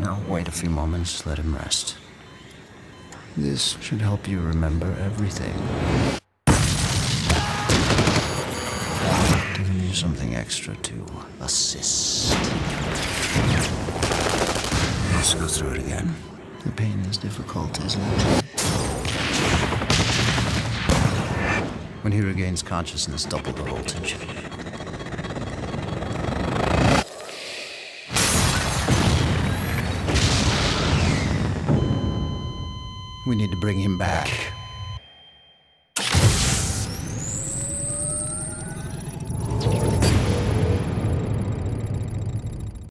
Now, wait a few moments, let him rest. This should help you remember everything. Giving you something extra to assist. Let's go through it again. The pain is difficult, isn't it? When he regains consciousness, double the voltage. We need to bring him back.